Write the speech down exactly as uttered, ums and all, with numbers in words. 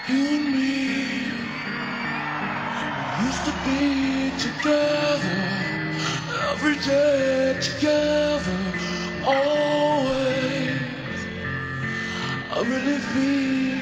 You and me used to be together every day together, always. I really feel